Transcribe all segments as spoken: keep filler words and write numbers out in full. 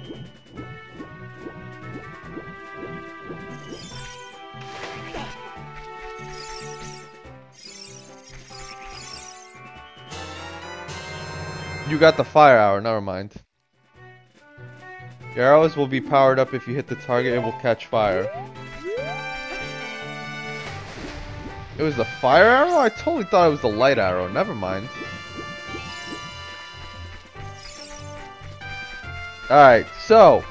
You got the fire arrow, never mind. Your arrows will be powered up if you hit the target, it will catch fire. It was the fire arrow? I totally thought it was the light arrow, never mind. Alright, so.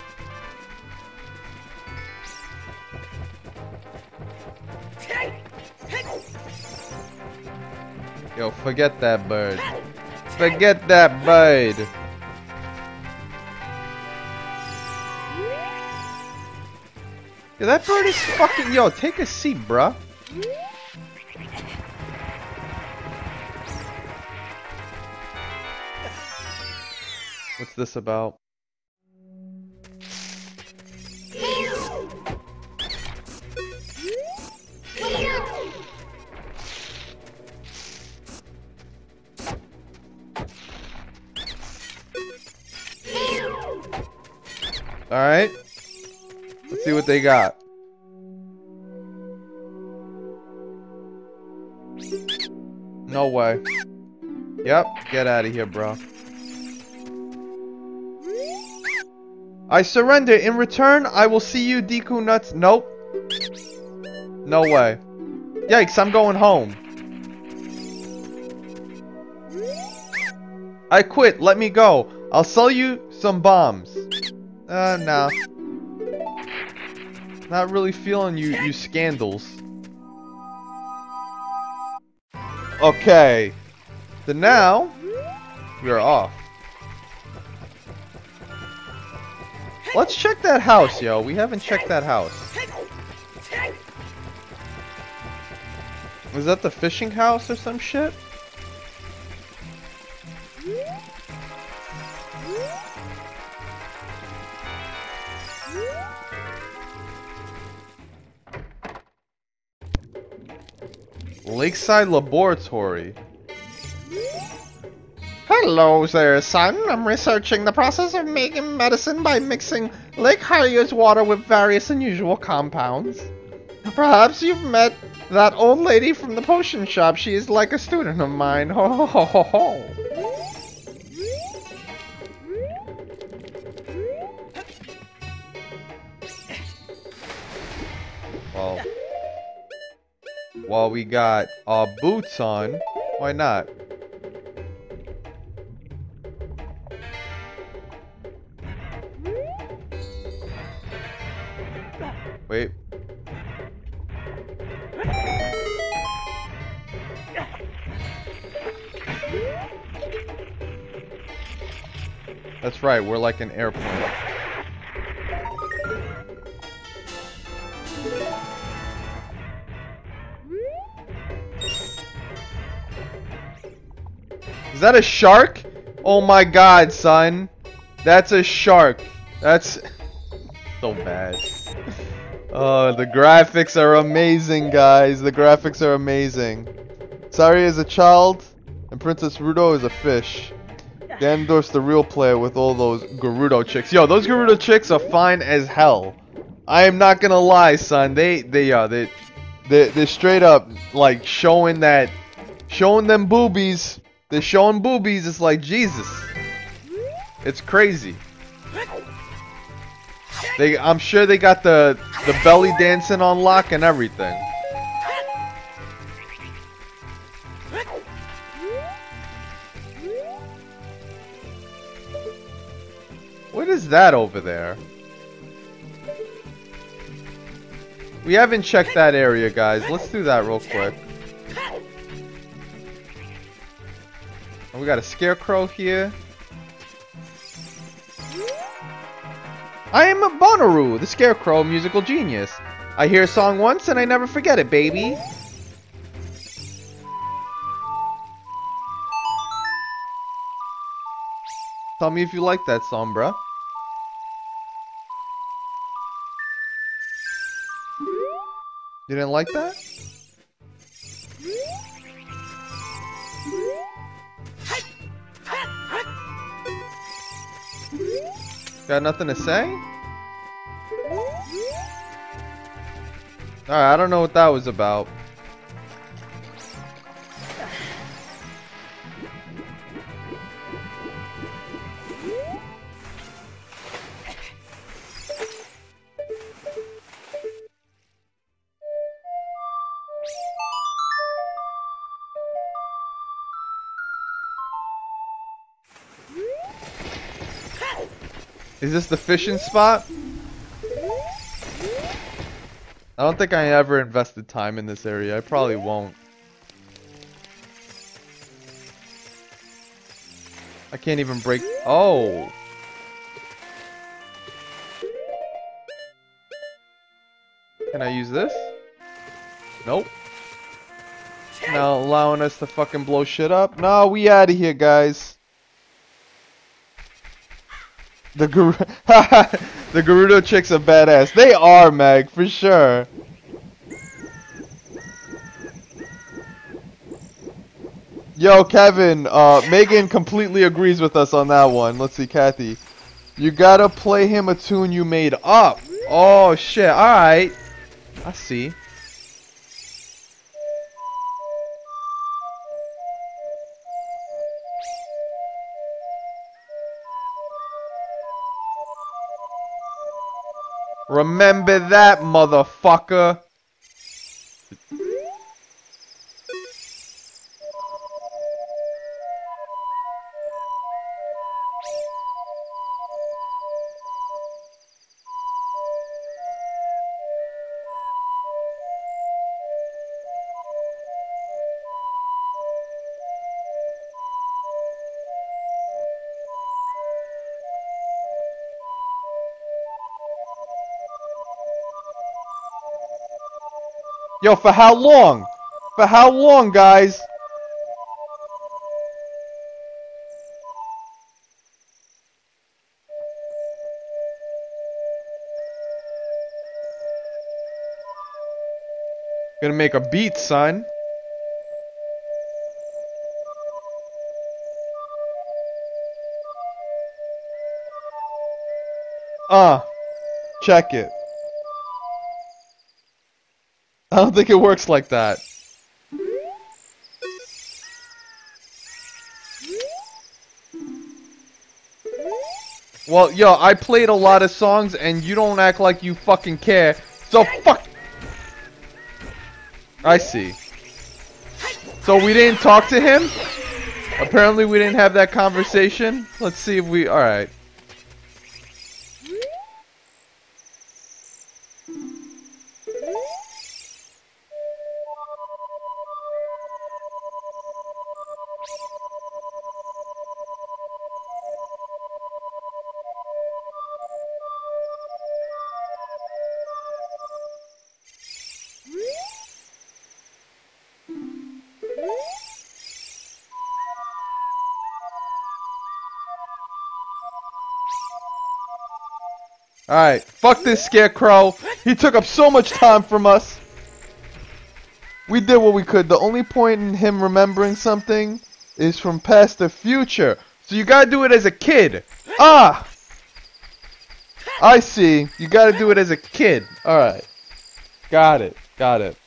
Yo, forget that bird. Forget that bird. Yeah, that bird is fucking... Yo, take a seat, bruh. What's this about? Alright. Let's see what they got. No way. Yep, get out of here, bro. I surrender. In return, I will see you, Deku Nuts. Nope. No way. Yikes, I'm going home. I quit. Let me go. I'll sell you some bombs. Uh, nah. Not really feeling you, you scandals. Okay. So now, we are off. Let's check that house, yo. We haven't checked that house. Is that the fishing house or some shit? Lakeside Laboratory. Hello there, son. I'm researching the process of making medicine by mixing Lake Hylia's water with various unusual compounds. Perhaps you've met that old lady from the potion shop. She is like a student of mine. Ho ho ho ho ho. Well, while we got our boots on, why not? Wait. That's right, we're like an airplane. Is that a shark? Oh my god, son. That's a shark. That's so bad. Oh, the graphics are amazing, guys. The graphics are amazing. Sari is a child, and Princess Rudo is a fish. Ganondorf's the real player with all those Gerudo chicks. Yo, those Gerudo chicks are fine as hell. I am not gonna lie, son. They, they, uh, they, they, they're straight up like showing that, showing them boobies. They're showing boobies. It's like Jesus. It's crazy. They, I'm sure they got the the belly dancing on lock and everything. What is that over there? We haven't checked that area, guys. Let's do that real quick. And we got a scarecrow here. I am a Bonnaroo, the Scarecrow musical genius. I hear a song once and I never forget it, baby. Tell me if you like that song, bruh. You didn't like that? Got nothing to say? Alright, I don't know what that was about. Is this the fishing spot? I don't think I ever invested time in this area. I probably won't. I can't even break. Oh. Can I use this? Nope. Now allowing us to fucking blow shit up. No, we out of here, guys. The Gar the Gerudo chicks are badass. They are, Meg, for sure. Yo, Kevin, uh, Megan completely agrees with us on that one. Let's see, Kathy. You gotta play him a tune you made up. Oh, shit. Alright. I see. Remember that, motherfucker. Yo, for how long? For how long, guys? Gonna make a beat, son. Uh, check it. I don't think it works like that. Well, yo, I played a lot of songs and you don't act like you fucking care. So fuck. I see. So we didn't talk to him? Apparently we didn't have that conversation. Let's see if we... Alright. Alright, fuck this scarecrow. He took up so much time from us. We did what we could. The only point in him remembering something is from past to future. So you gotta do it as a kid. Ah! I see. You gotta do it as a kid. Alright. Got it. Got it.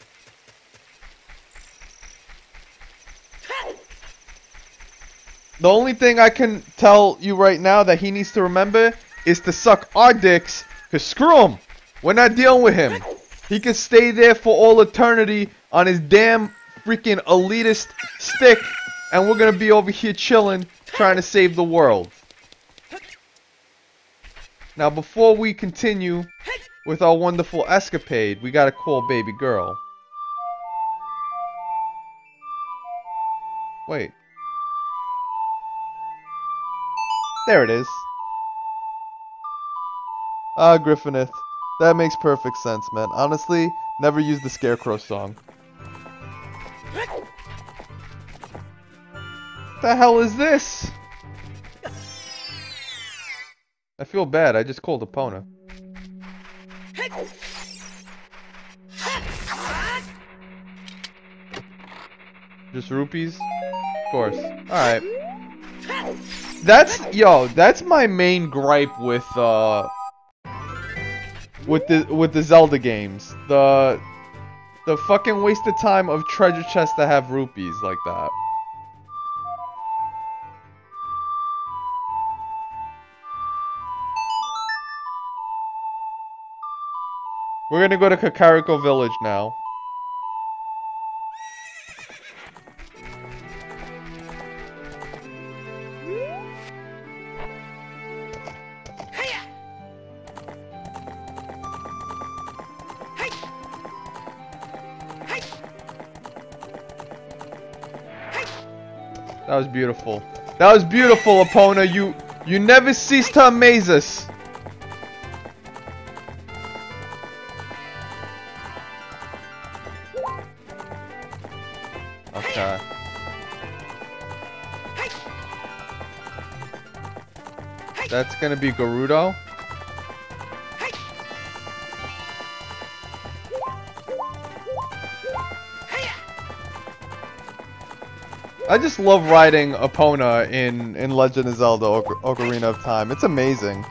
The only thing I can tell you right now that he needs to remember is to suck our dicks, cause screw him. We're not dealing with him. He can stay there for all eternity on his damn freaking elitist stick, and we're gonna be over here chilling, trying to save the world. Now, before we continue with our wonderful escapade, we gotta call baby girl. Wait. There it is. Ah, Griffineth. That makes perfect sense, man. Honestly, never use the Scarecrow song. The hell is this? I feel bad. I just called Epona. Just rupees? Of course. Alright. That's yo. That's my main gripe with uh with the with the Zelda games. The the fucking waste of time of treasure chests that have rupees like that. We're gonna go to Kakariko Village now. That was beautiful. That was beautiful, Epona. You you never cease to amaze us. Okay. That's gonna be Gerudo. I just love riding Epona in, in Legend of Zelda Oc Ocarina of Time. It's amazing.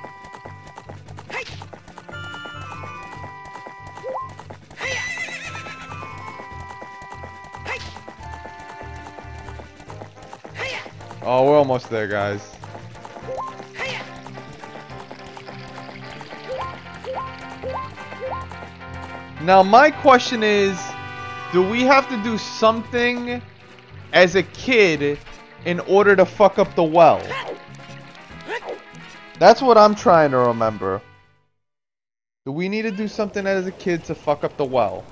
Oh, we're almost there, guys. Now, my question is, do we have to do something as a kid in order to fuck up the well? That's what I'm trying to remember. Do we need to do something as a kid to fuck up the well?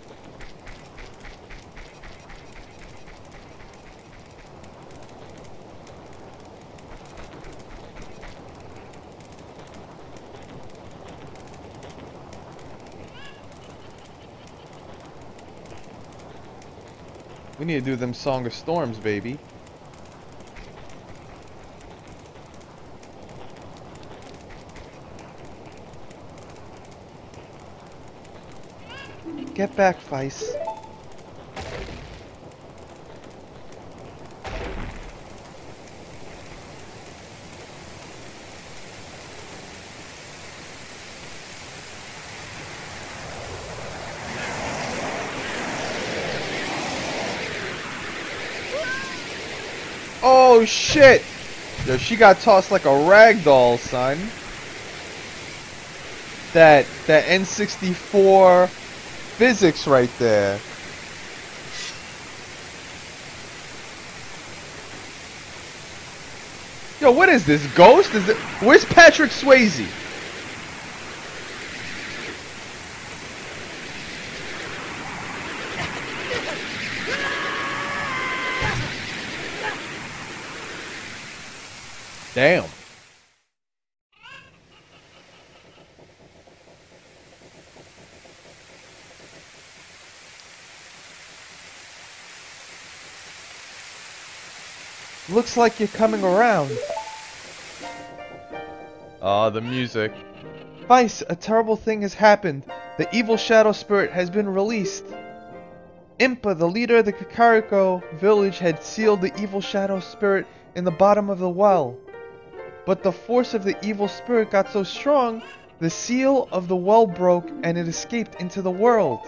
We need to do them Song of Storms, baby. Get back, Feist. Oh shit! Yo, she got tossed like a rag doll, son. That that N sixty-four physics right there. Yo, what is this? Ghost? Is it? Where's Patrick Swayze? Damn. Looks like you're coming around. Ah, uh, the music. Feist, a terrible thing has happened. The evil shadow spirit has been released. Impa, the leader of the Kakariko village, had sealed the evil shadow spirit in the bottom of the well. But the force of the evil spirit got so strong, the seal of the well broke and it escaped into the world.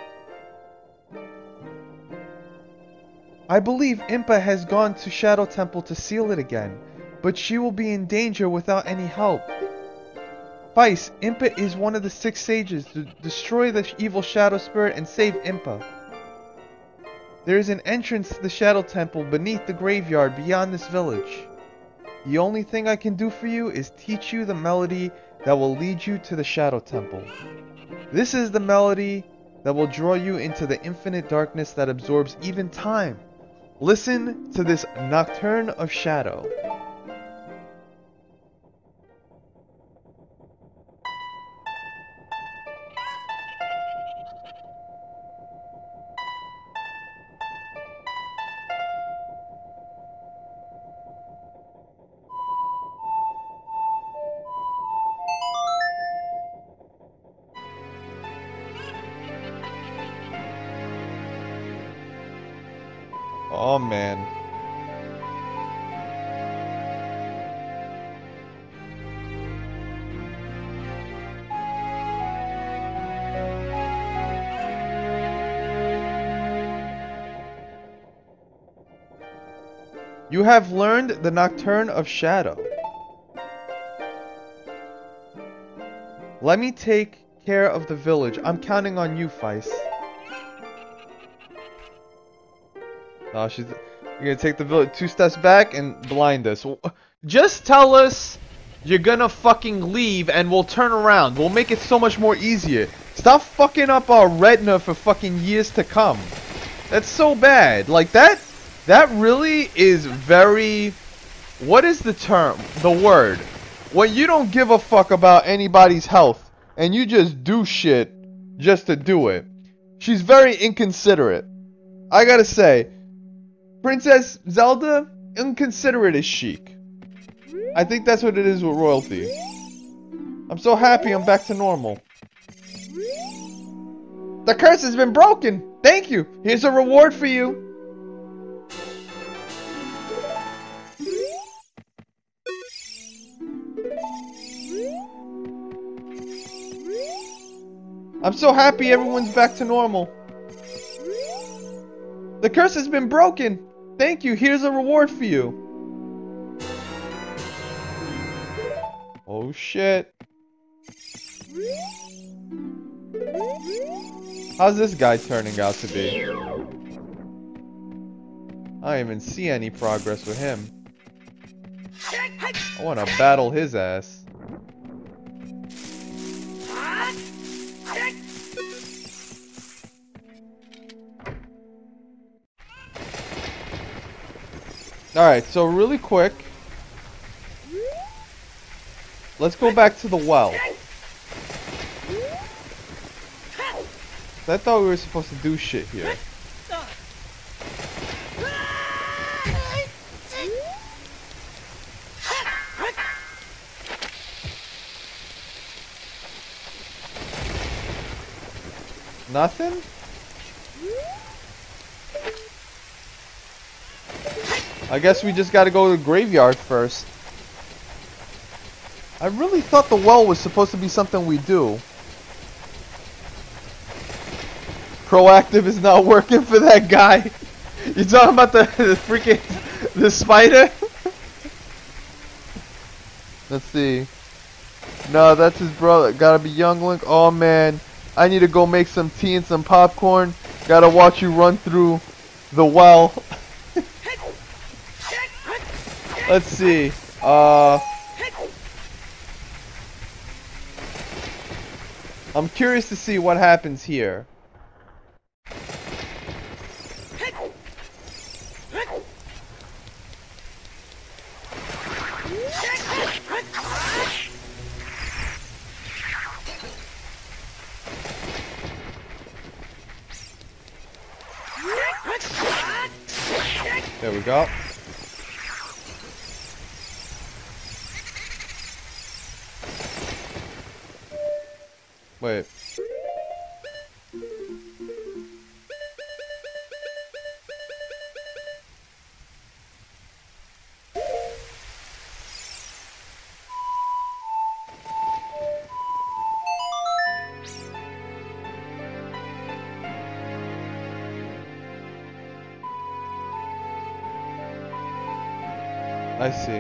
I believe Impa has gone to Shadow Temple to seal it again, but she will be in danger without any help. Feist, Impa is one of the six sages to destroy the evil shadow spirit and save Impa. There is an entrance to the Shadow Temple beneath the graveyard beyond this village. The only thing I can do for you is teach you the melody that will lead you to the Shadow Temple. This is the melody that will draw you into the infinite darkness that absorbs even time. Listen to this Nocturne of Shadow. Oh man. You have learned the Nocturne of Shadow. Let me take care of the village. I'm counting on you, Feist. Oh, she's... You're gonna take the village two steps back and blind us. Just tell us you're gonna fucking leave and we'll turn around. We'll make it so much more easier. Stop fucking up our retina for fucking years to come. That's so bad. Like that, that really is very... What is the term? The word. When you don't give a fuck about anybody's health and you just do shit just to do it. She's very inconsiderate. I gotta say, Princess Zelda, inconsiderate as chic. I think that's what it is with royalty. I'm so happy I'm back to normal. The curse has been broken! Thank you! Here's a reward for you! I'm so happy everyone's back to normal. The curse has been broken! Thank you, here's a reward for you. Oh shit. How's this guy turning out to be? I don't even see any progress with him. I wanna battle his ass. Alright, so really quick, let's go back to the well. I thought we were supposed to do shit here. Nothing? I guess we just gotta go to the graveyard first. I really thought the well was supposed to be something we do. Proactive is not working for that guy. You talking about the, the freaking the spider? Let's see. No, that's his brother. Gotta be Young Link. Oh man, I need to go make some tea and some popcorn. Gotta watch you run through the well. Let's see. Uh, I'm curious to see what happens here. There we go. Wait. I see.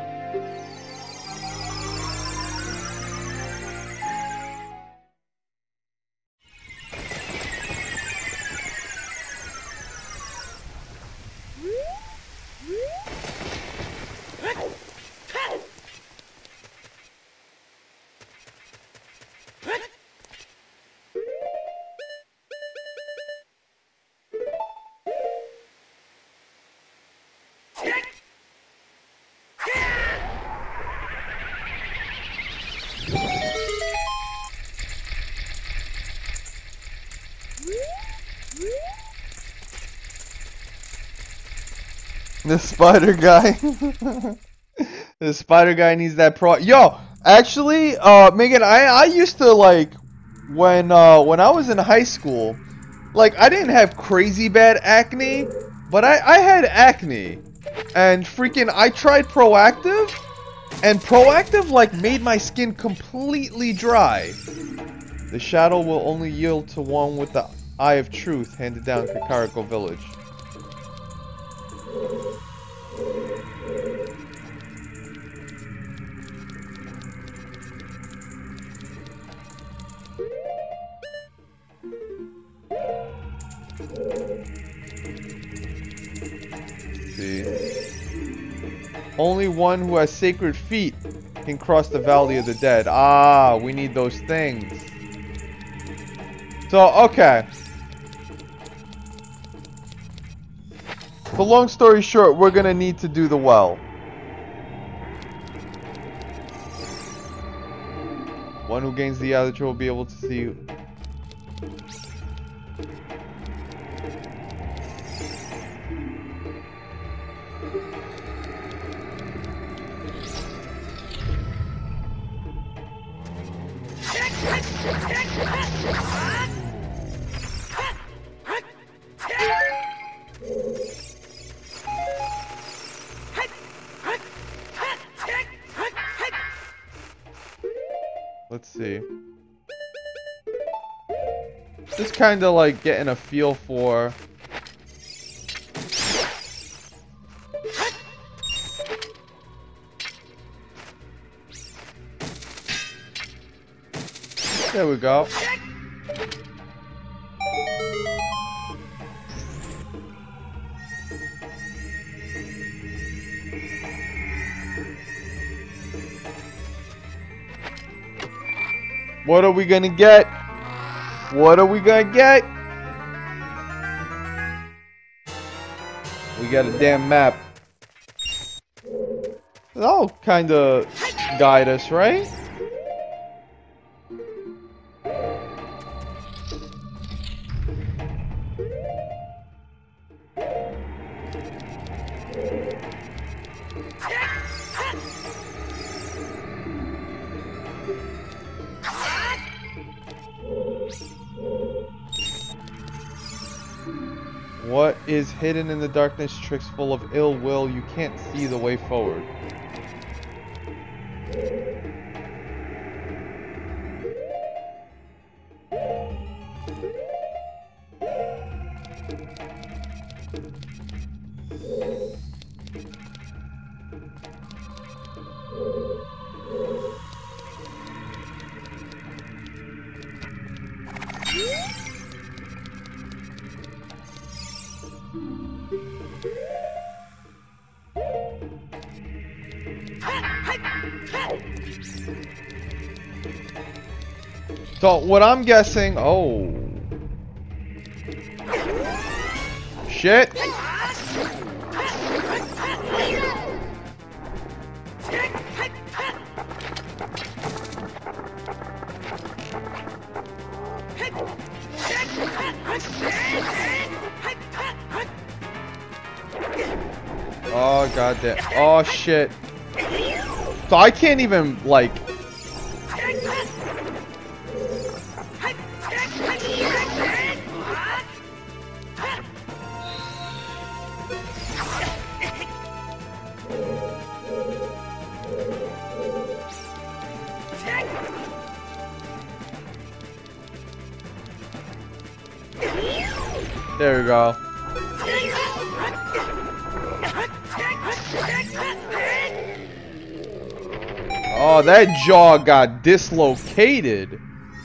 The spider guy. The spider guy needs that pro. Yo, actually, uh, Megan, I I used to like when uh when I was in high school, like I didn't have crazy bad acne, but I I had acne, and freaking I tried Proactiv, and Proactiv like made my skin completely dry. The shadow will only yield to one with the Eye of Truth handed down in Kakariko Village. see. Only one who has sacred feet can cross the Valley of the Dead. Ah, we need those things. So, okay. So long story short, we're gonna need to do the well. One who gains the Elytra will be able to see. Let's see. Just kind of like getting a feel for. There we go. What are we gonna get? What are we gonna get? We got a damn map. That'll kind of guide us, right? What is hidden in the darkness? Tricks full of ill will. You can't see the way forward. So what I'm guessing, oh shit. Oh goddamn. Oh shit. So I can't even like. There we go. Oh, that jaw got dislocated.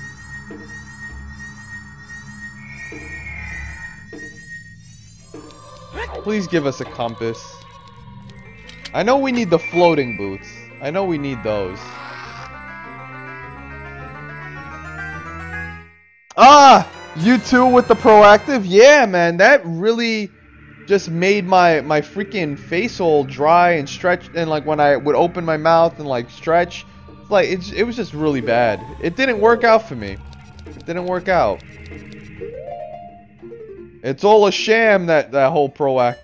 Please give us a compass. I know we need the floating boots. I know we need those. Ah! You too with the proactive? Yeah, man, that really just made my my freaking face all dry and stretch, and like when I would open my mouth and like stretch, it's like it, it was just really bad. It didn't work out for me. It didn't work out. It's all a sham, that that whole proactive.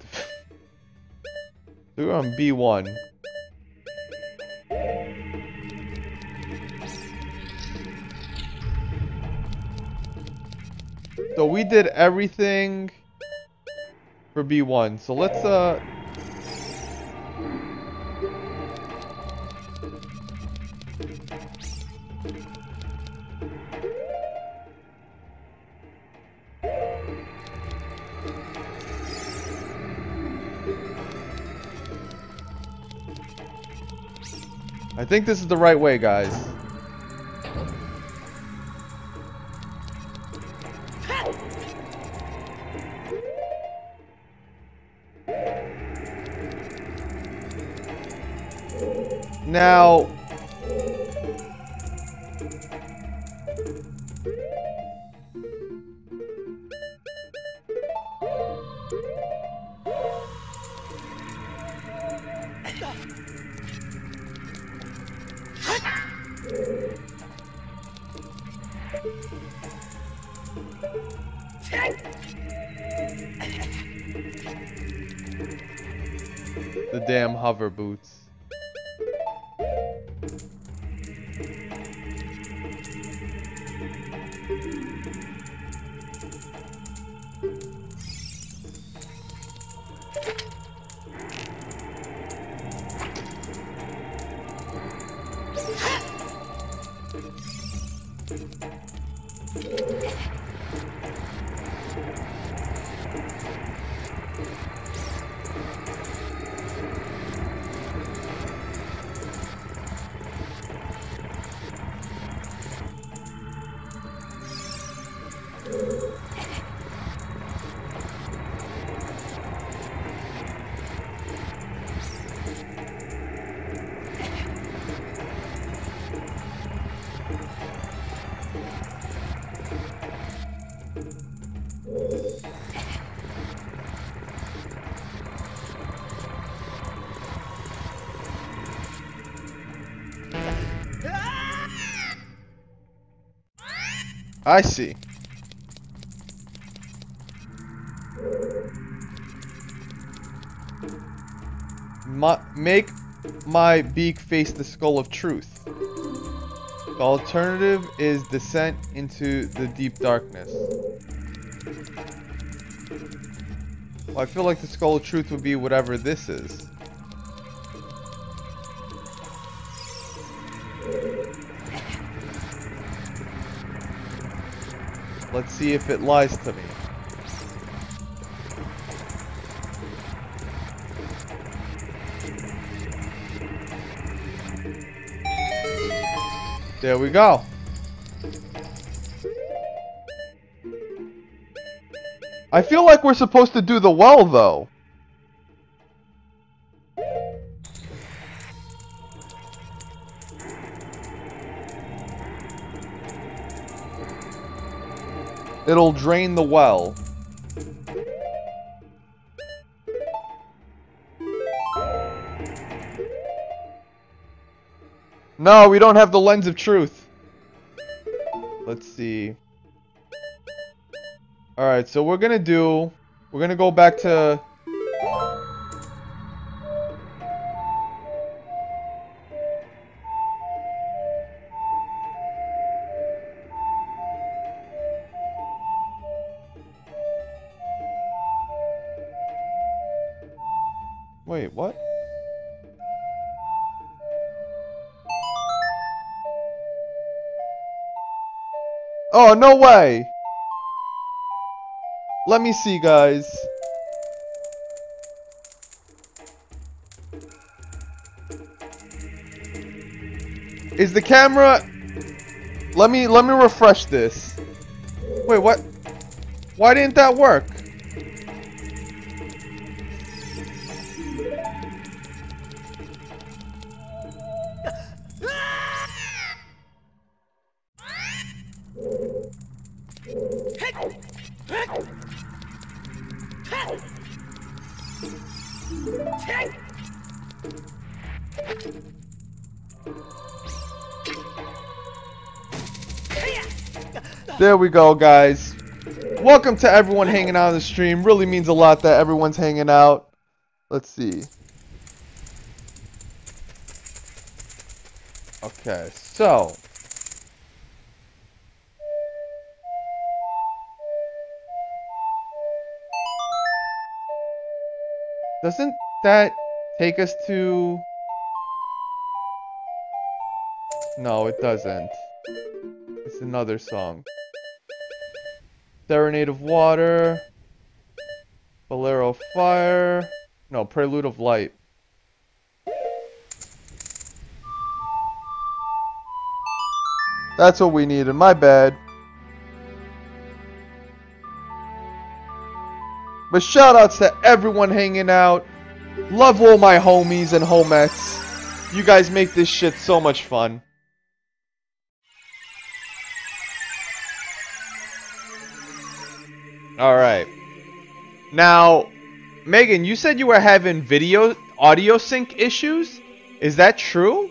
We're on B one. So we did everything for B one. So let's uh I think this is the right way, guys. Now... The damn hover boots. I see. My, make my beak face the skull of truth. The alternative is descent into the deep darkness. Well, I feel like the skull of truth would be whatever this is. Let's see if it lies to me. There we go. I feel like we're supposed to do the well, though. It'll drain the well. No, we don't have the lens of truth. Let's see. Alright, so we're gonna do... We're gonna go back to... Wait, what? Oh, no way! Let me see, guys. Is the camera... Let me, let me refresh this. Wait, what? Why didn't that work? There we go, guys. Welcome to everyone hanging out on the stream. Really means a lot that everyone's hanging out. Let's see. Okay, so doesn't that take us to... No, it doesn't. It's another song. Serenade of Water. Bolero of Fire. No, Prelude of Light. That's what we needed. My bad. But shout outs to everyone hanging out. Love all my homies and homettes. You guys make this shit so much fun. Alright. Now, Megan, you said you were having video audio sync issues? Is that true?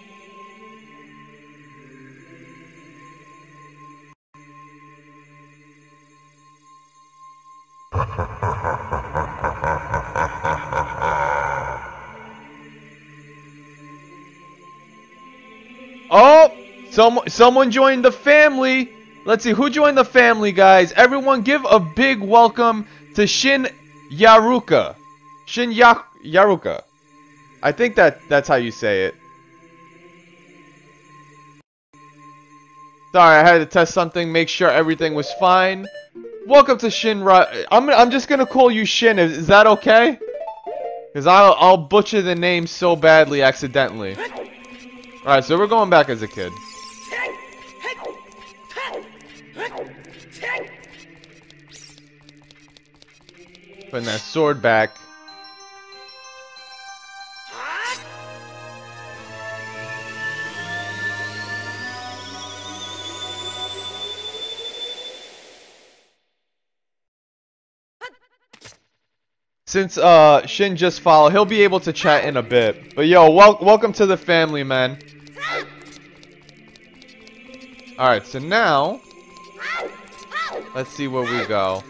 Oh! Some, someone joined the family! Let's see, who joined the family, guys? Everyone give a big welcome to Shin Yaruka. Shin ya Yaruka. I think that that's how you say it. Sorry, I had to test something, make sure everything was fine. Welcome to Shin Ra- I'm, I'm just gonna call you Shin, is, is that okay? Because I'll, I'll butcher the name so badly accidentally. Alright, so we're going back as a kid. Putting that sword back. Since uh, Shin just followed, he'll be able to chat in a bit. But yo, wel welcome to the family, man. Alright, so now, let's see where we go.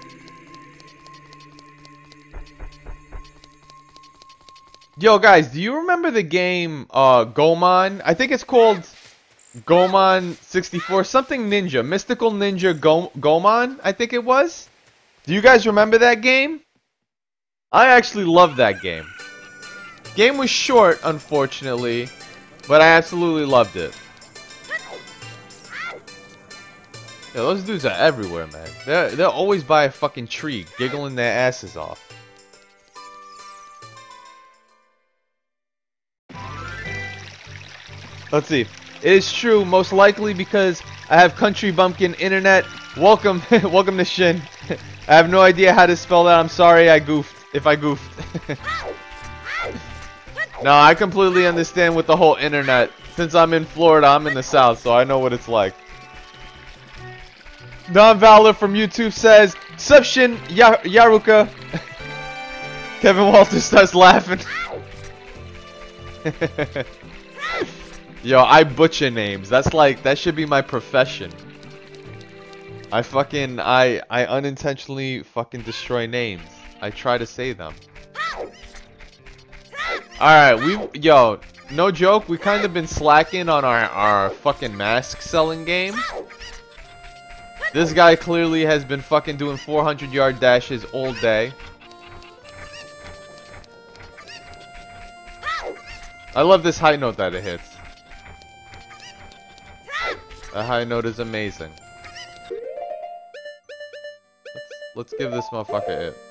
Yo, guys, do you remember the game uh, Gomon? I think it's called Gomon sixty-four, something ninja. Mystical Ninja Go Gomon, I think it was. Do you guys remember that game? I actually loved that game. Game was short, unfortunately, but I absolutely loved it. Yeah, those dudes are everywhere, man. They're, they're always by a fucking tree, giggling their asses off. Let's see. It is true, most likely because I have Country Bumpkin Internet. Welcome, welcome to Shin. I have no idea how to spell that. I'm sorry I goofed, if I goofed. No, I completely understand with the whole internet. Since I'm in Florida, I'm in the South, so I know what it's like. Don Valor from YouTube says, Sup Shin ya Yaruka. Kevin Walter starts laughing. Yo, I butcher names. That's like, that should be my profession. I fucking, I, I unintentionally fucking destroy names. I try to say them. Alright, we, yo, no joke, we kind of been slacking on our, our fucking mask selling game. This guy clearly has been fucking doing four hundred yard dashes all day. I love this high note that it hits. The high note is amazing. Let's, let's give this motherfucker a hit.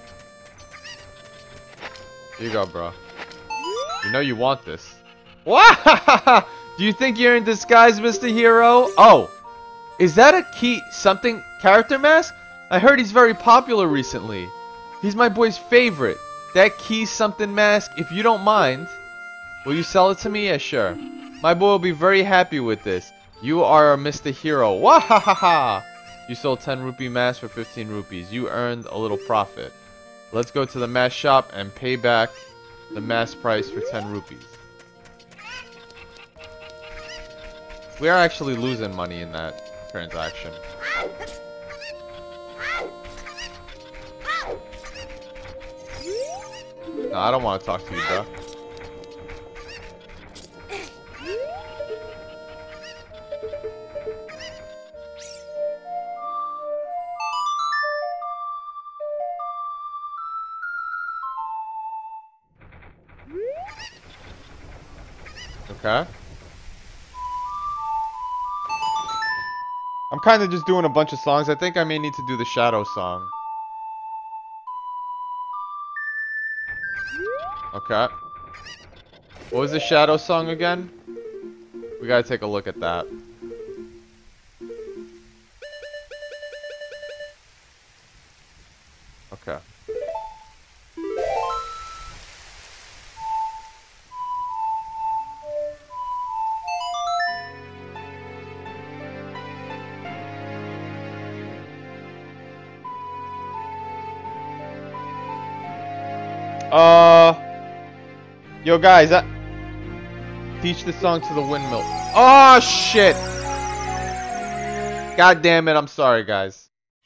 Here you go, bro. You know you want this. Wow! Do you think you're in disguise, Mister Hero? Oh! Is that a key something character mask? I heard he's very popular recently. He's my boy's favorite. That key something mask, if you don't mind. Will you sell it to me? Yeah, sure. My boy will be very happy with this. You are Mister Hero. Wahahaha! You sold ten rupee mask for fifteen rupees. You earned a little profit. Let's go to the mask shop and pay back the mask price for ten rupees. We are actually losing money in that transaction. No, I don't want to talk to you, bro. Okay. I'm kind of just doing a bunch of songs. I think I may need to do the Shadow song. Okay. What was the Shadow song again? We gotta take a look at that. Okay. Uh, yo guys, I teach this song to the windmill. Oh shit! God damn it! I'm sorry, guys.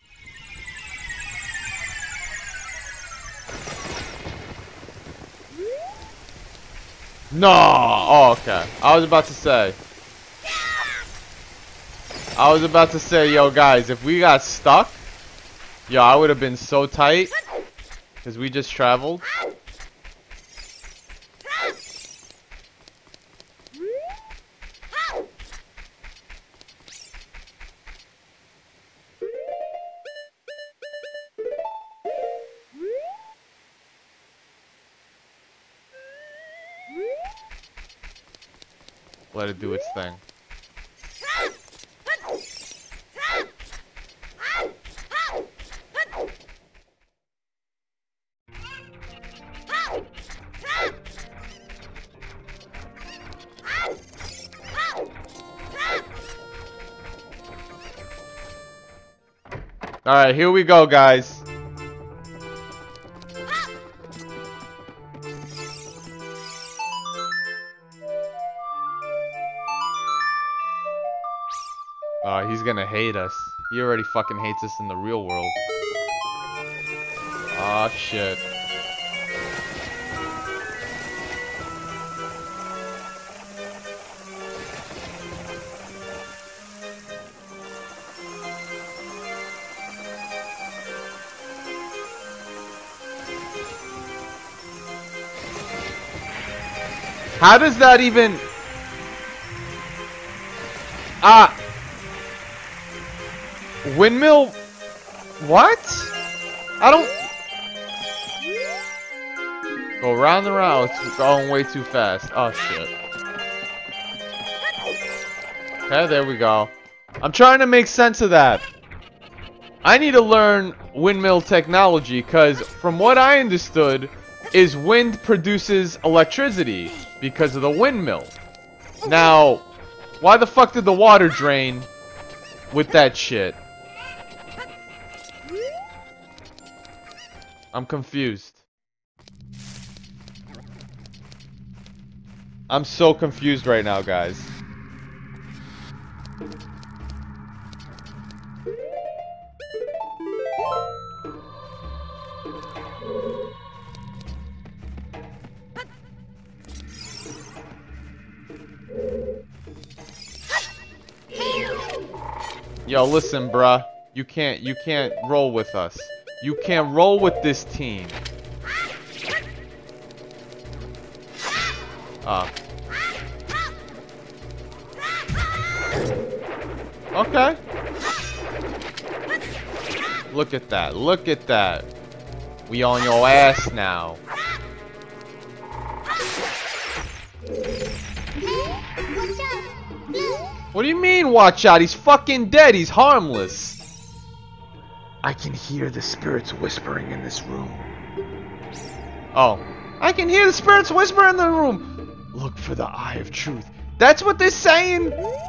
No. Oh, okay. I was about to say. I was about to say, yo guys, if we got stuck, yo, I would have been so tight, cause we just traveled. Let it do its thing. Alright, here we go, guys. Oh, he's gonna hate us. He already fucking hates us in the real world. Oh shit. How does that even... Ah! Windmill... What? I don't... Go round and round. It's going way too fast. Oh, shit. Okay, there we go. I'm trying to make sense of that. I need to learn windmill technology, because from what I understood, is wind produces electricity because of the windmill. Now, why the fuck did the water drain with that shit? I'm confused. I'm so confused right now, guys. Yo, listen, bruh. You can't, you can't roll with us. You can't roll with this team. Ah. Okay. Look at that. Look at that. We on your ass now. What do you mean, watch out? He's fucking dead. He's harmless. I can hear the spirits whispering in this room. Oh. I can hear the spirits whisper in the room. Look for the eye of truth. That's what they're saying?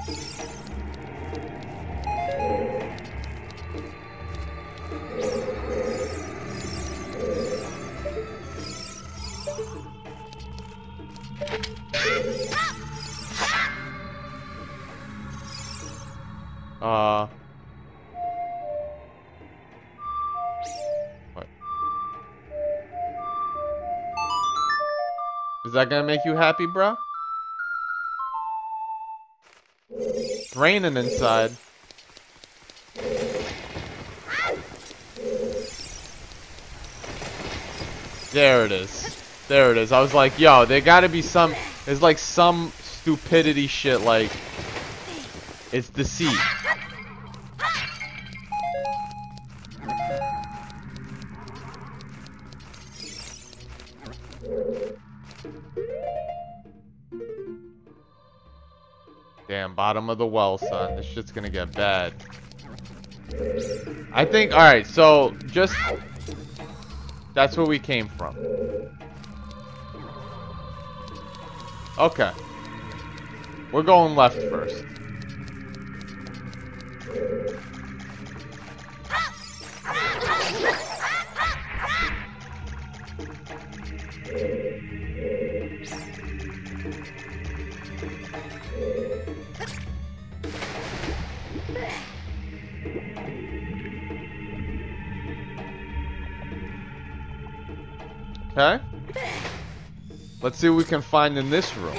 Uh... What? Is that gonna make you happy, bro? It's raining inside. There it is. There it is. I was like, yo, there gotta be some... There's like some stupidity shit like... It's deceit. Damn, bottom of the well, son. This shit's gonna get bad. I think, alright, so just... That's where we came from. Okay. We're going left first. Okay. Let's see what we can find in this room.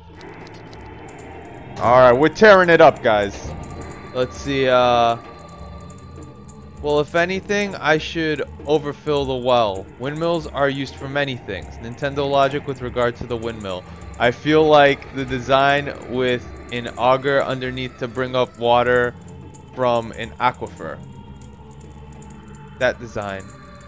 Alright, we're tearing it up, guys. Let's see, uh... well, if anything, I should overfill the well. Windmills are used for many things. Nintendo logic with regard to the windmill. I feel like the design with an auger underneath to bring up water from an aquifer. That design.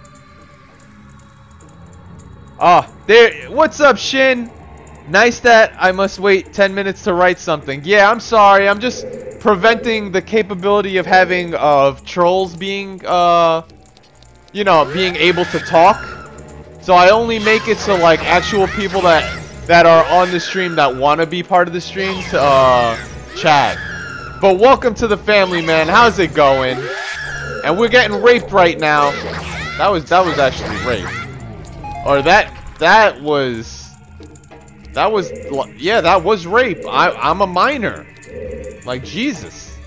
Ah, there. What's up, Shin? Nice that I must wait ten minutes to write something. Yeah, I'm sorry. I'm just preventing the capability of having of trolls being, uh, you know, being able to talk. So I only make it so like actual people that that are on the stream that want to be part of the stream to uh, chat. But welcome to the family, man. How's it going? And we're getting raped right now. That was that was actually rape. Or that that was. That was, yeah, that was rape. I, I'm a minor. Like, Jesus.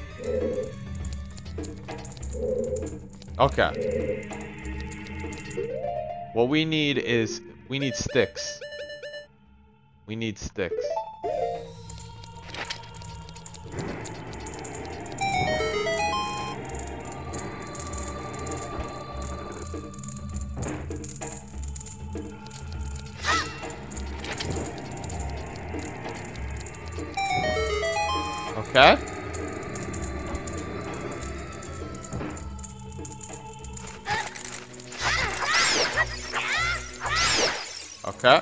Okay. What we need is, we need sticks. We need sticks. Okay. Okay.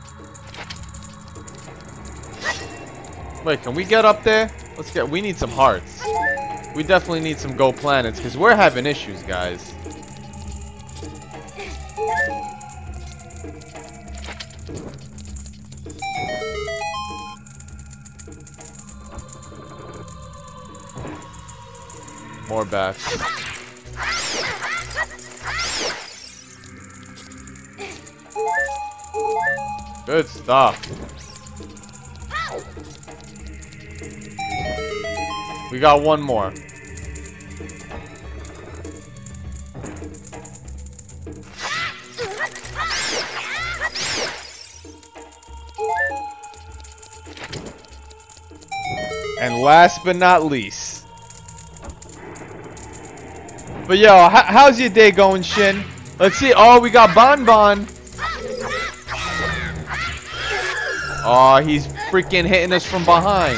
Wait, can we get up there? Let's get, we need some hearts. We definitely need some Go Planets, because we're having issues, guys. More bats. Good stuff. We got one more. And last but not least. But yo, how's your day going, Shin? Let's see. Oh, we got Bon Bon. Oh, he's freaking hitting us from behind.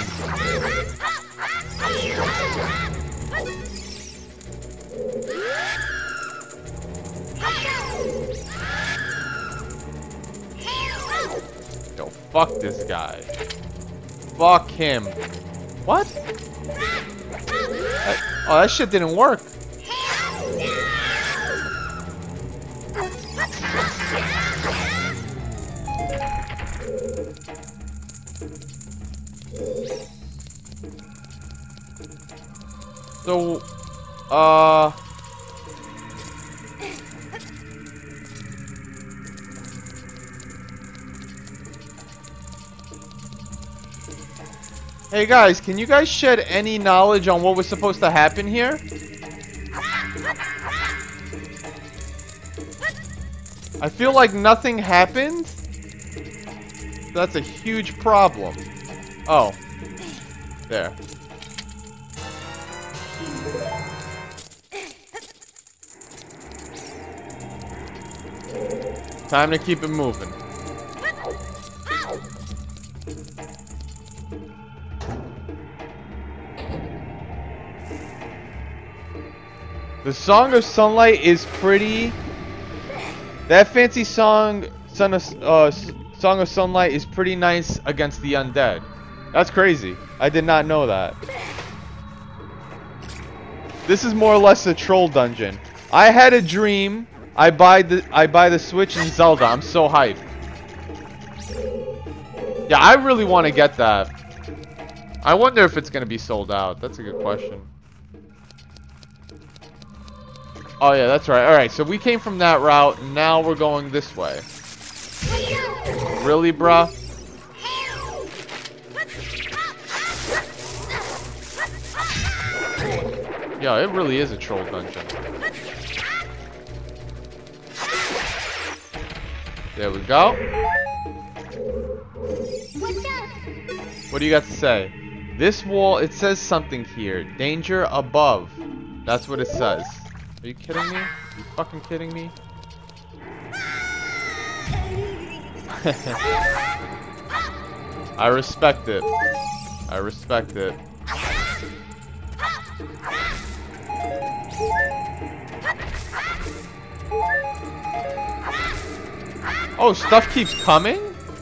Yo, fuck this guy. Fuck him. What? That, oh, that shit didn't work. So, uh... hey guys, can you guys shed any knowledge on what was supposed to happen here? I feel like nothing happened. That's a huge problem. Oh. There. Time to keep it moving. The Song of Sunlight is pretty... That fancy song, Son of, uh, Song of Sunlight is pretty nice against the undead. That's crazy. I did not know that. This is more or less a troll dungeon. I had a dream. I buy the I buy the Switch and Zelda. I'm so hyped. Yeah, I really want to get that. I wonder if it's gonna be sold out. That's a good question. Oh yeah, that's right. All right, so we came from that route. And now we're going this way. Really, bruh? Yeah, it really is a troll dungeon. There we go. What do you got to say? This wall, it says something here. Danger above. That's what it says. Are you kidding me? Are you fucking kidding me? I respect it. I respect it. Oh, stuff keeps coming?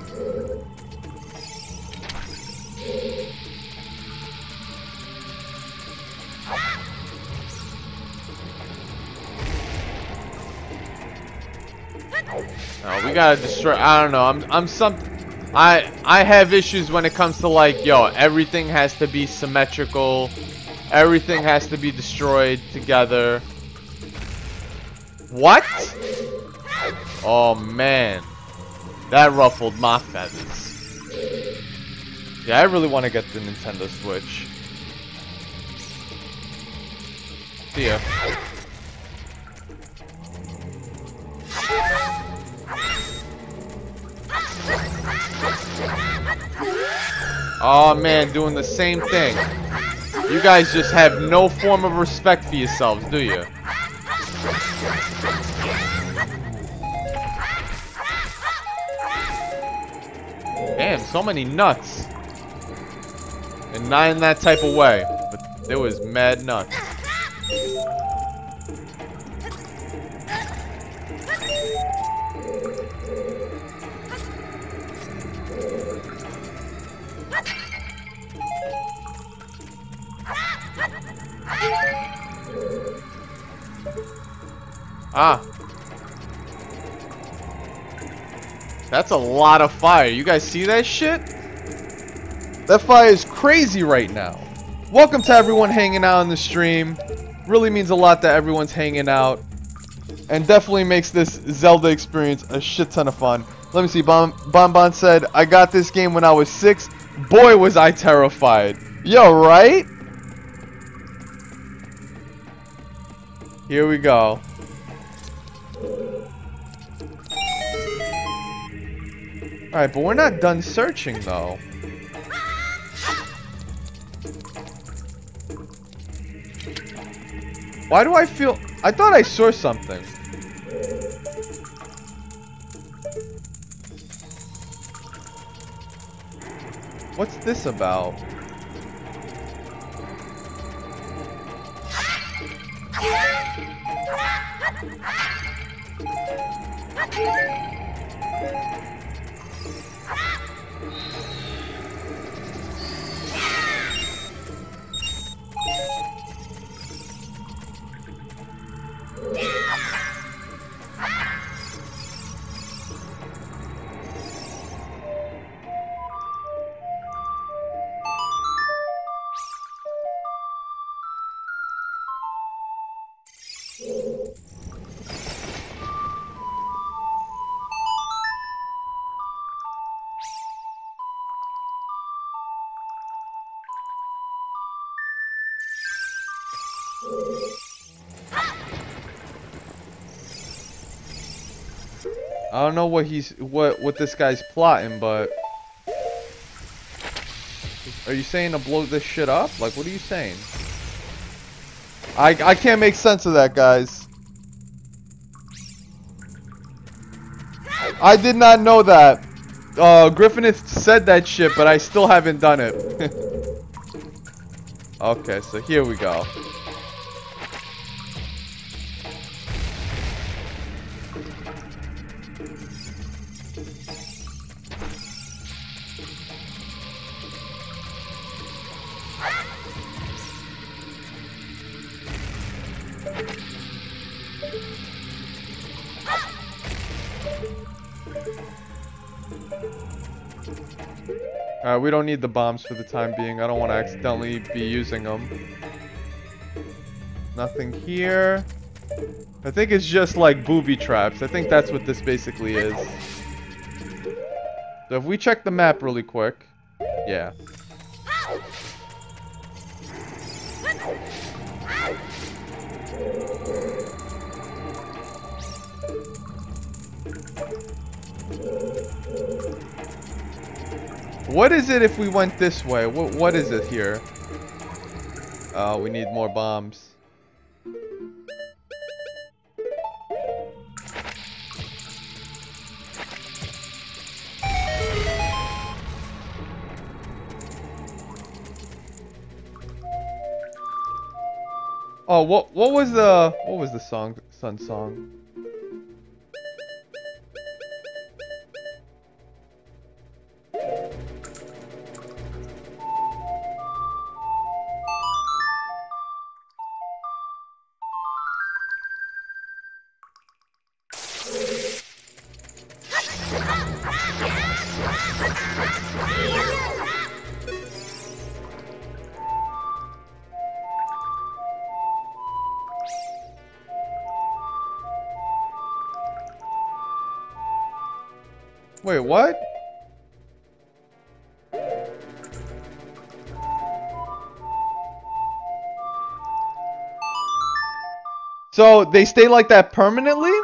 Oh, we gotta destroy. I don't know. I'm. I'm some. I. I have issues when it comes to like, yo, everything has to be symmetrical. Everything has to be destroyed together. What? Oh man, that ruffled my feathers. Yeah, I really want to get the Nintendo Switch. See ya. Oh man, doing the same thing. You guys just have no form of respect for yourselves, do you? Damn, so many nuts. And not in that type of way, but there was mad nuts. Ah. That's a lot of fire. You guys see that shit? That fire is crazy right now. Welcome to everyone hanging out on the stream. Really means a lot that everyone's hanging out. And definitely makes this Zelda experience a shit ton of fun. Let me see. Bon Bon, bon said, I got this game when I was six. Boy, was I terrified. Yo, right? Here we go. Alright, but we're not done searching, though. Why do I feel... I thought I saw something. What's this about? I don't know what he's what what this guy's plotting, but are you saying to blow this shit up? Like, what are you saying? I I can't make sense of that, guys. I did not know that. Uh, Griffinith said that shit, but I still haven't done it. Okay, so here we go. Alright, we don't need the bombs for the time being. I don't want to accidentally be using them. Nothing here. I think it's just like booby traps. I think that's what this basically is. So if we check the map really quick. Yeah. What is it if we went this way? What what is it here? Oh, we need more bombs. Oh, what what was the what was the song Sun song? Wait, what? So they stay like that permanently?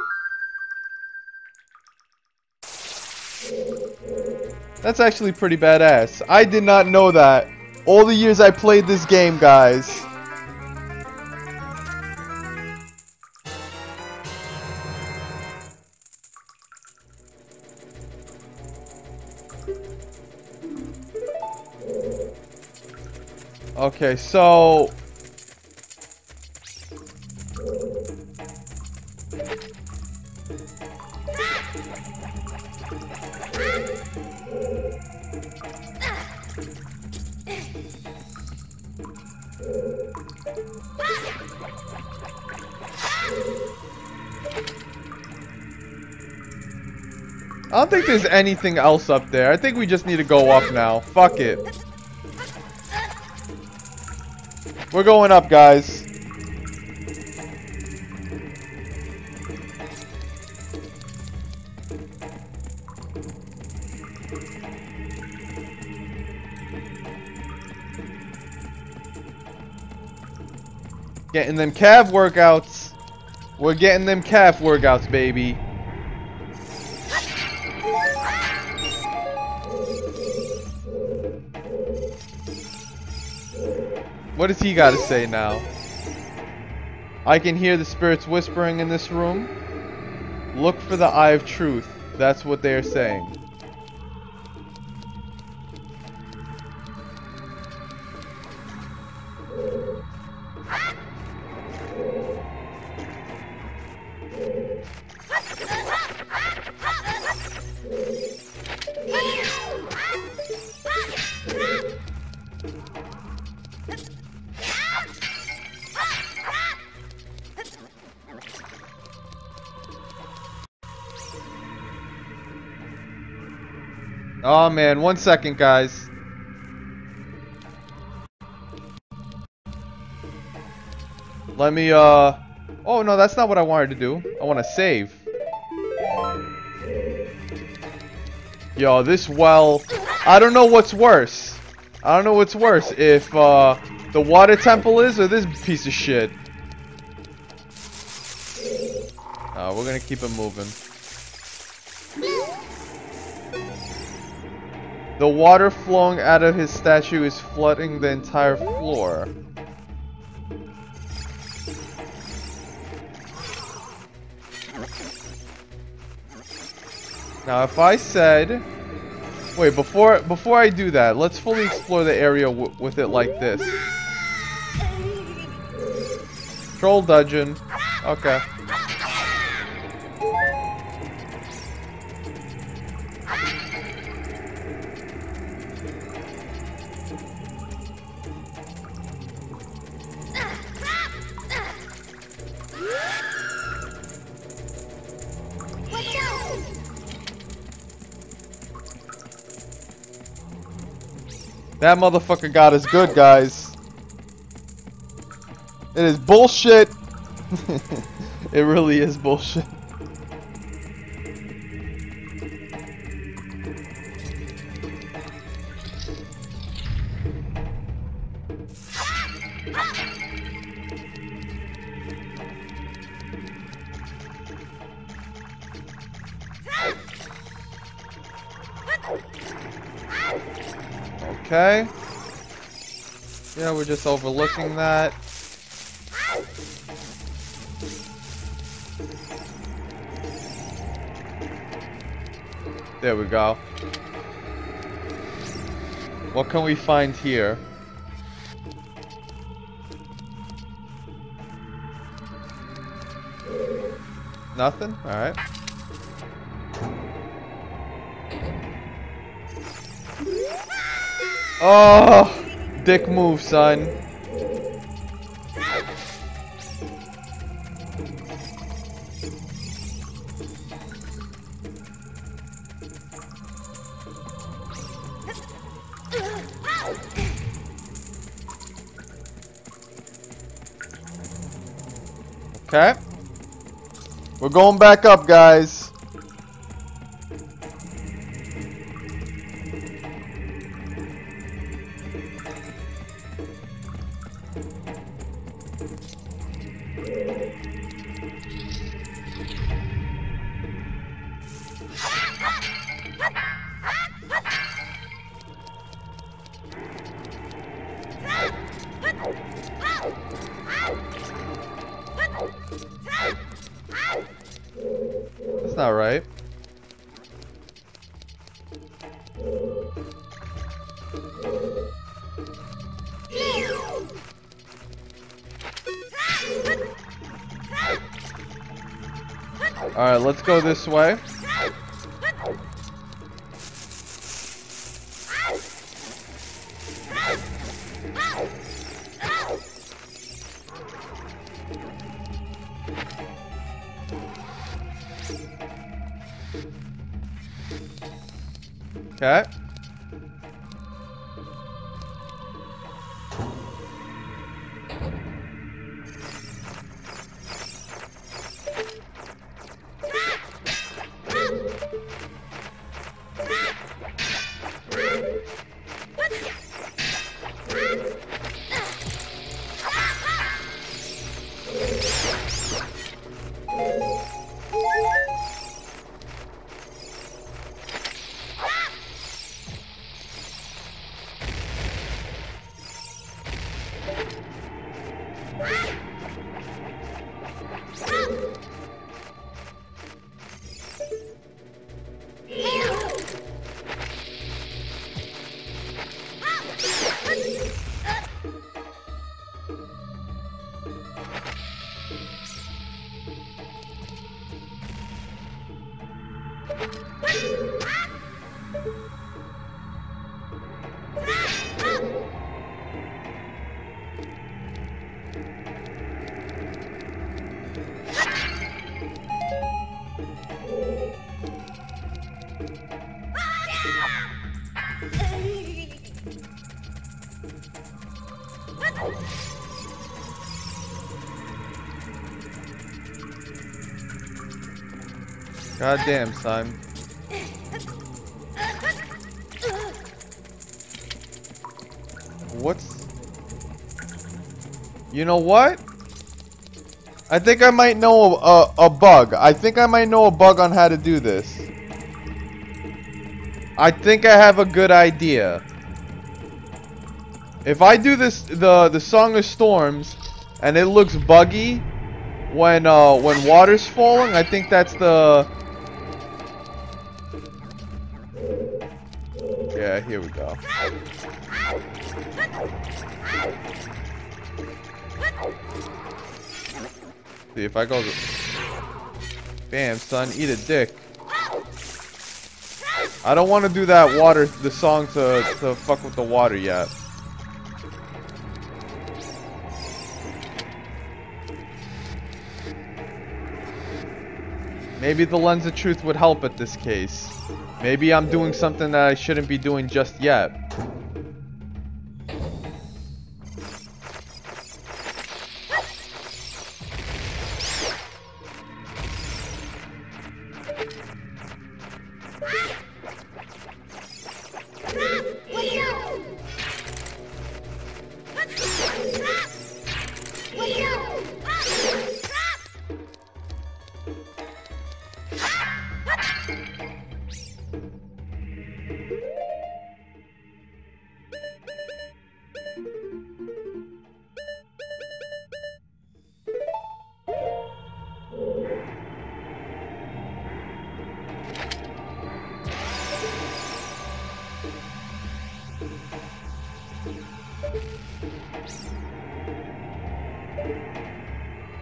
That's actually pretty badass. I did not know that. All the years I played this game, guys. Okay, so... I don't think there's anything else up there. I think we just need to go up now. Fuck it. We're going up, guys. Getting them calf workouts. We're getting them calf workouts, baby. What does he got to say now? I can hear the spirits whispering in this room. Look for the eye of truth. That's what they are saying. Oh man, one second, guys. Let me, uh... Oh no, that's not what I wanted to do. I want to save. Yo, this well... I don't know what's worse. I don't know what's worse. If, uh... the water temple is, or this piece of shit. Uh, we're gonna keep it moving. The water flowing out of his statue is flooding the entire floor. Now, if I said... Wait, before before I do that, let's fully explore the area w with it like this. Troll dungeon. Okay. That motherfucker god is good, guys. It is bullshit. It really is bullshit. Okay. Yeah, we're just overlooking that. There we go. What can we find here? Nothing? Alright. Oh! Dick move, son. Okay. We're going back up, guys. That's not right. Alright, let's go this way. Okay. God damn, son. What's... You know what? I think I might know a, a bug. I think I might know a bug on how to do this. I think I have a good idea. If I do this, the the Song of Storms, and it looks buggy when uh when water's falling, I think that's the... Yeah, here we go. See if I go to... Bam, son, eat a dick. I don't want to do that water, the song to, to fuck with the water yet. Maybe the Lens of Truth would help at this case. Maybe I'm doing something that I shouldn't be doing just yet.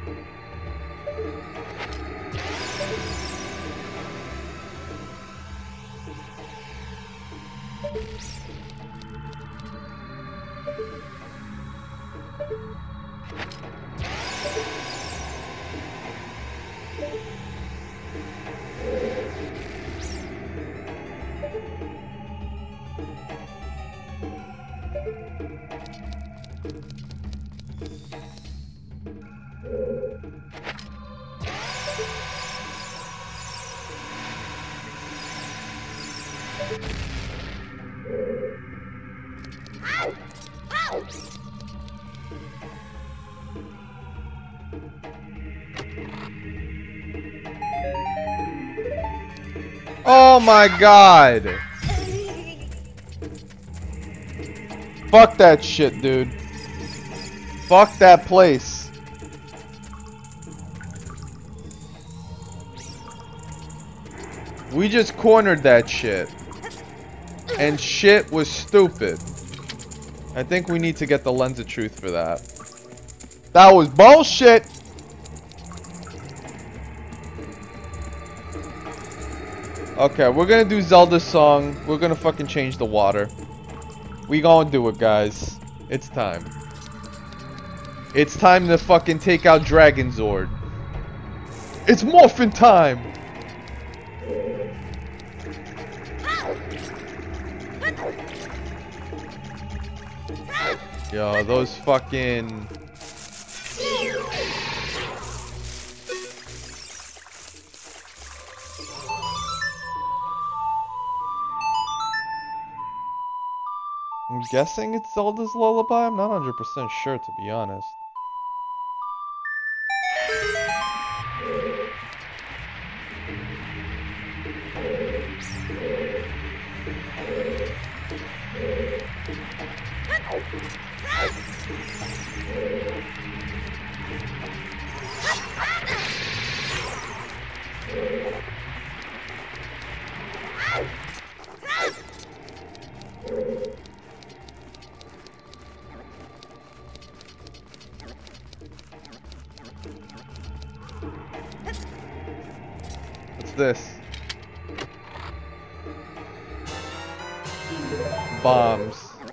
Oh my god! Fuck that shit, dude. Fuck that place. We just cornered that shit. And shit was stupid. I think we need to get the Lens of Truth for that. That was bullshit! Okay, we're gonna do Zelda's song. We're gonna fucking change the water. We gonna do it, guys. It's time. It's time to fucking take out Dragon Zord. It's morphin' time! Yo, those fucking... I'm guessing it's Zelda's Lullaby? I'm not one hundred percent sure, to be honest. What's this? Bombs.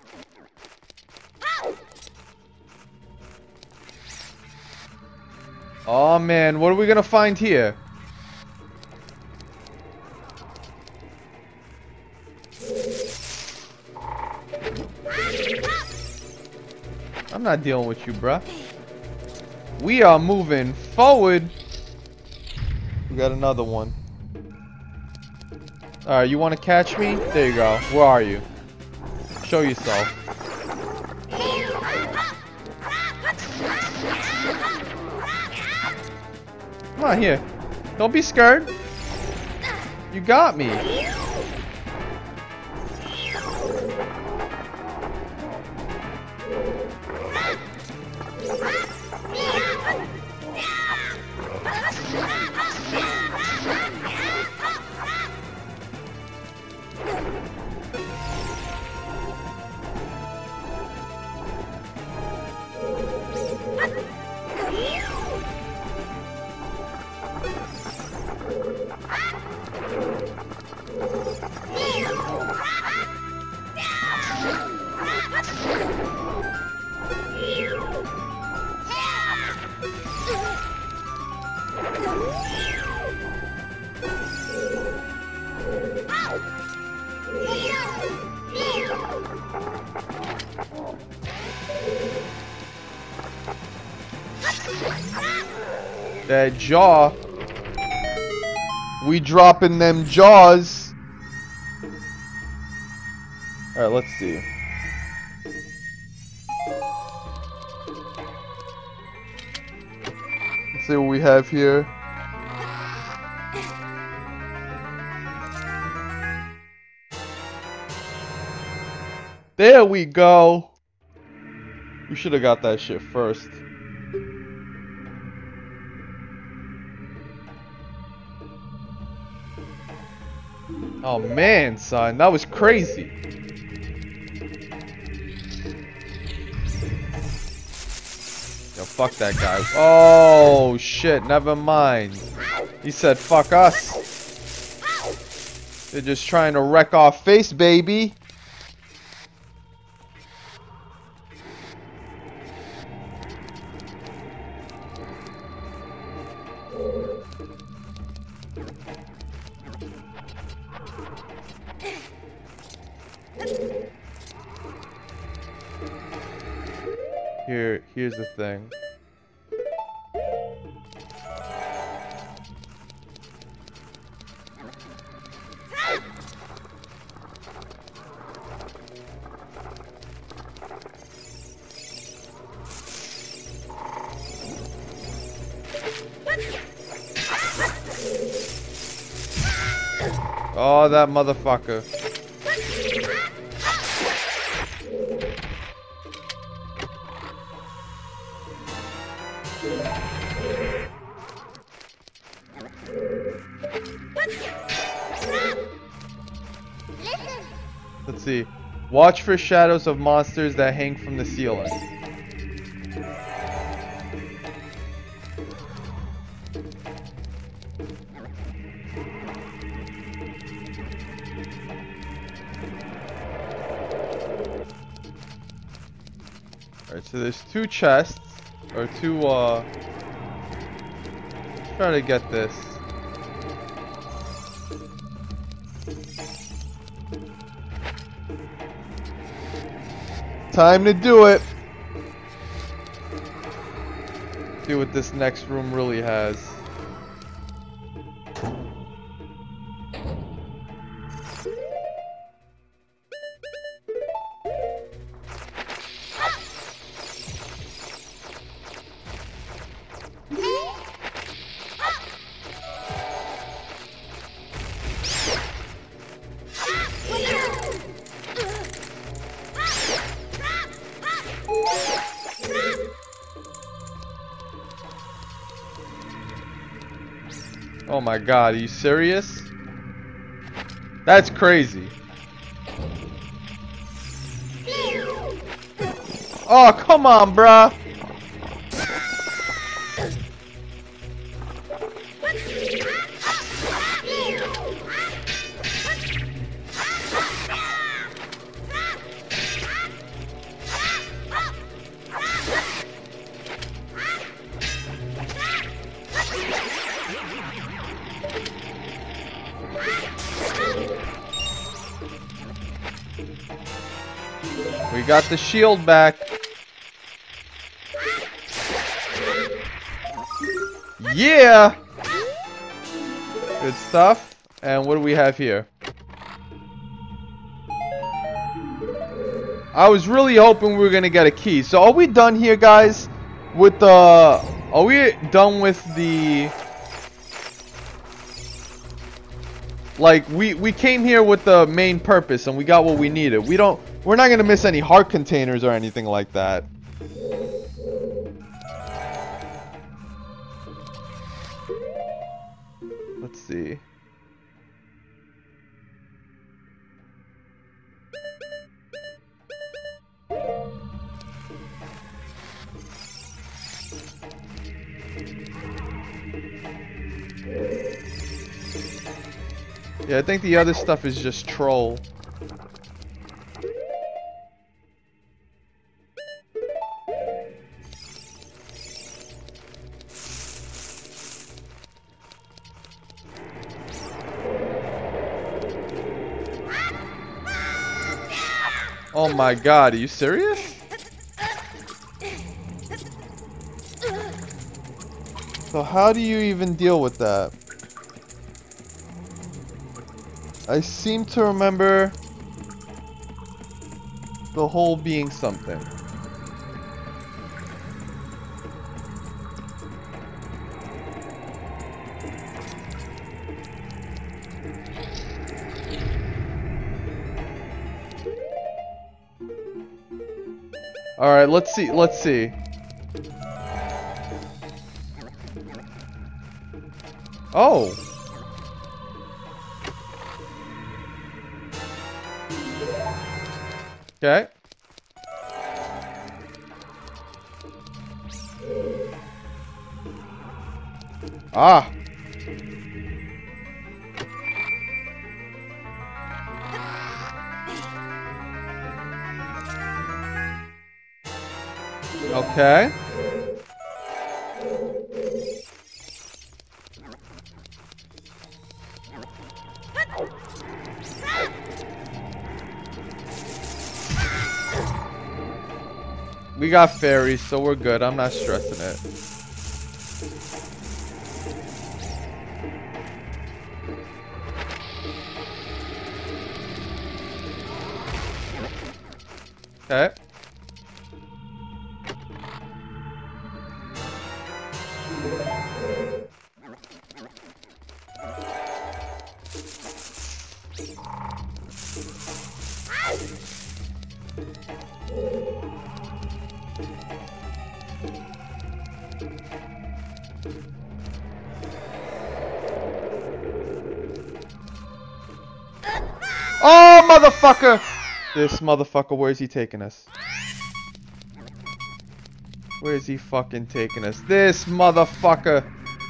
Oh man, what are we gonna find here? I'm not dealing with you, bruh. We are moving forward. We got another one. Alright, you want to catch me? There you go. Where are you? Show yourself. Come on, here. Don't be scared. You got me. That jaw. We dropping them jaws. Alright, let's see. Let's see what we have here. There we go. We should have got that shit first. Oh man, son, that was crazy. Yo, fuck that guy. Oh, shit. Never mind. He said, fuck us. They're just trying to wreck our face, baby. Here, here's the thing. Oh, that motherfucker. Let's see. Watch for shadows of monsters that hang from the ceiling. Alright, so there's two chests. Or two, uh... let's try to get this. Time to do it. See what this next room really has. Oh my god, are you serious? That's crazy. Oh, come on, bruh. We got the shield back. Yeah! Good stuff. And what do we have here? I was really hoping we were gonna get a key. So are we done here, guys? With the... Are we done with the... Like, we, we came here with the main purpose and we got what we needed. We don't... We're not gonna miss any heart containers or anything like that. Let's see. Yeah, I think the other stuff is just troll. Oh my god, are you serious? So how do you even deal with that? I seem to remember the hole being something. Alright, let's see, let's see. Oh! Okay. Ah. Okay. We got fairies, so we're good. I'm not stressing it. Okay. Oh, motherfucker! This motherfucker, where is he taking us? Where is he fucking taking us? This motherfucker!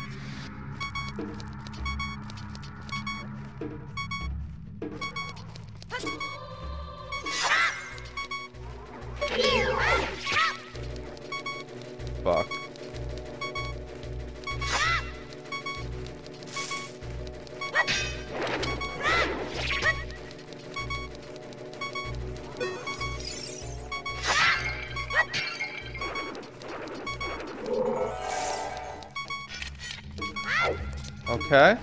Fuck. Okay.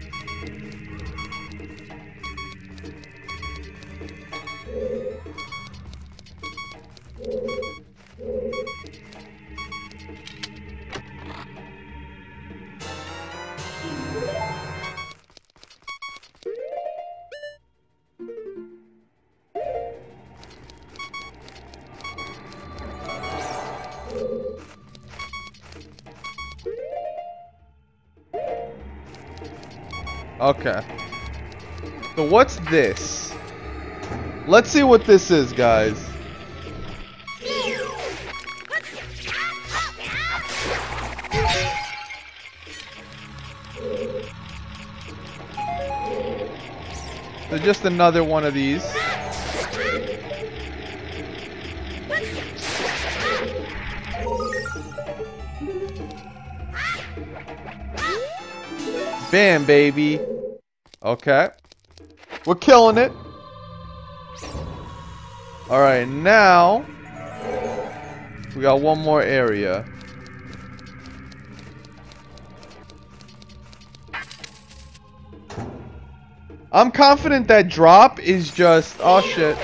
Okay. So what's this? Let's see what this is, guys. So just another one of these. Bam, baby. Okay. We're killing it. Alright, now we got one more area. I'm confident that drop is just... Oh, shit.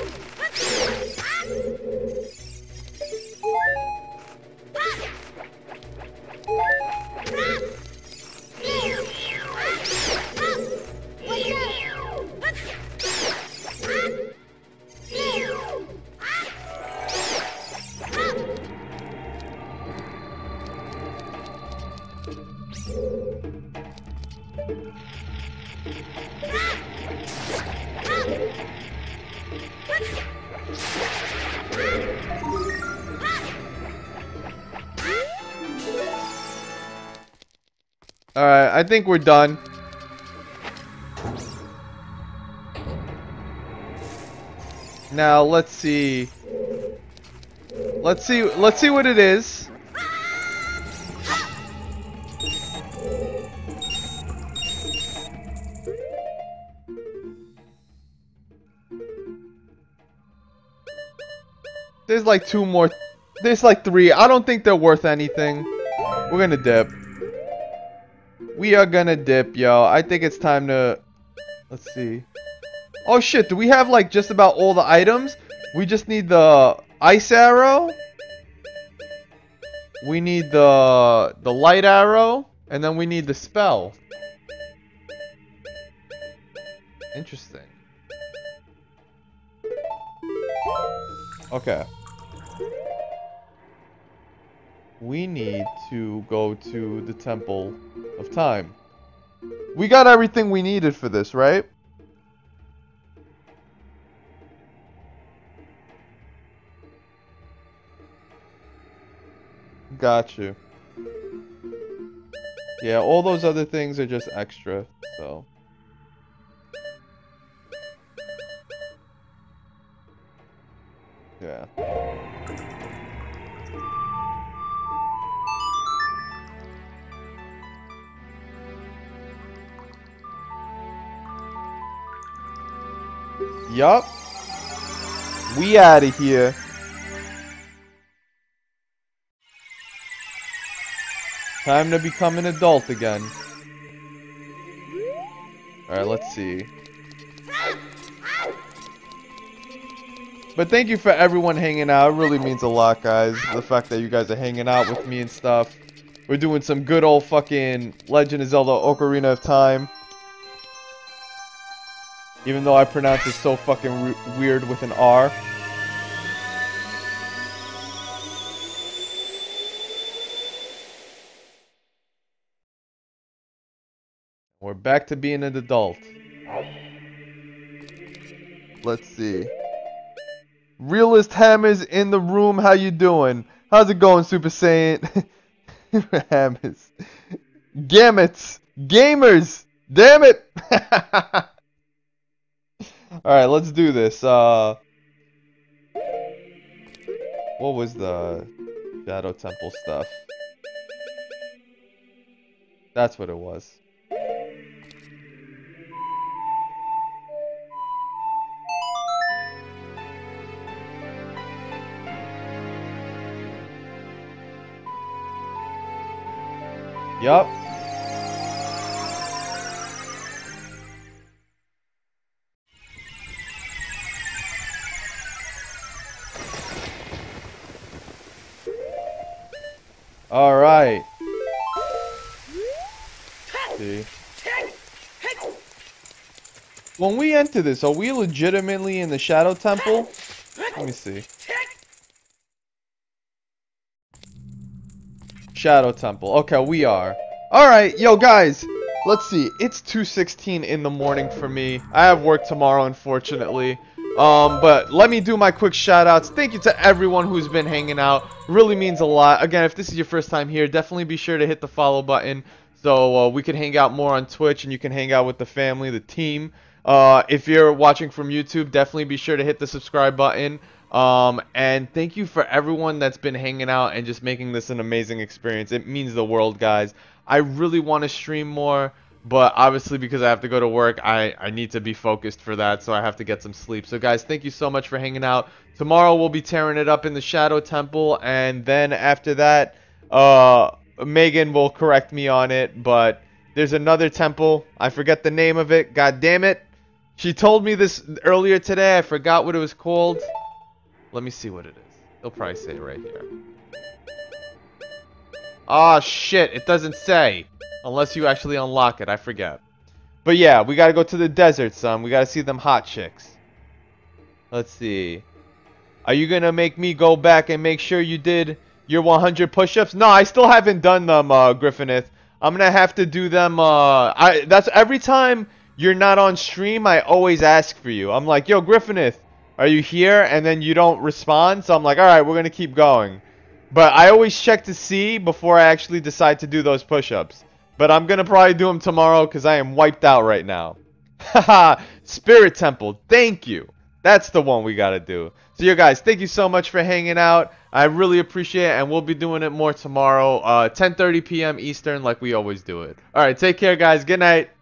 Alright, I think we're done. Now, let's see. Let's see, let's see what it is. There's like two more. There's like three. I don't think they're worth anything. We're gonna dip. We are gonna dip, yo. I think it's time to... Let's see. Oh shit, do we have like just about all the items? We just need the ice arrow. We need the the light arrow. And then we need the spell. Interesting. Okay. We need to go to the Temple of Time. We got everything we needed for this, right? Got you. Yeah, all those other things are just extra, so. Yeah. Yup. We out of here. Time to become an adult again. Alright, let's see. But thank you for everyone hanging out. It really means a lot, guys. The fact that you guys are hanging out with me and stuff. We're doing some good old fucking Legend of Zelda Ocarina of Time. Even though I pronounce it so fucking weird with an R. We're back to being an adult. Let's see. Realist Hammers in the room. How you doing? How's it going, Super Saiyan? Hammers. Gamuts. Gamers. Damn it. Alright, let's do this. Uh, what was the Shadow Temple stuff? That's what it was. Yup. All right. See. When we enter this, are we legitimately in the Shadow Temple? Let me see. Shadow Temple. Okay, we are. Alright, yo guys, let's see. It's two sixteen in the morning for me. I have work tomorrow, unfortunately. Um, but let me do my quick shout outs. Thank you to everyone who's been hanging out. Really means a lot. Again, if this is your first time here, definitely be sure to hit the follow button so uh, we can hang out more on Twitch and you can hang out with the family, the team. Uh, if you're watching from YouTube, definitely be sure to hit the subscribe button. Um, and thank you for everyone that's been hanging out and just making this an amazing experience. It means the world, guys. I really want to stream more, but obviously because I have to go to work, I, I need to be focused for that, so I have to get some sleep. So guys, thank you so much for hanging out. Tomorrow we'll be tearing it up in the Shadow Temple, and then after that, uh, Megan will correct me on it, but there's another temple. I forget the name of it. God damn it. She told me this earlier today. I forgot what it was called. Let me see what it is. They'll probably say it right here. Oh shit, it doesn't say. Unless you actually unlock it, I forget. But yeah, we gotta go to the desert, son. We gotta see them hot chicks. Let's see. Are you gonna make me go back and make sure you did your one hundred push-ups? No, I still haven't done them, uh, Griffinith. I'm gonna have to do them, uh, I, that's every time you're not on stream, I always ask for you. I'm like, yo, Griffinith, are you here? And then you don't respond, so I'm like, alright, we're gonna keep going. But I always check to see before I actually decide to do those push-ups. But I'm gonna probably do them tomorrow because I am wiped out right now. Haha, Spirit Temple, thank you. That's the one we gotta do. So you guys, thank you so much for hanging out. I really appreciate it, and we'll be doing it more tomorrow, uh, ten thirty p m Eastern like we always do it. Alright, take care guys, good night.